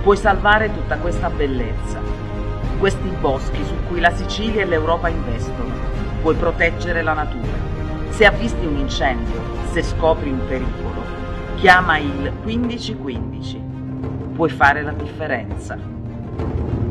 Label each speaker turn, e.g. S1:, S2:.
S1: Puoi salvare tutta questa bellezza, questi boschi su cui la Sicilia e l'Europa investono. Puoi proteggere la natura. Se avvisti un incendio, se scopri un pericolo, chiama il 1515. Puoi fare la differenza.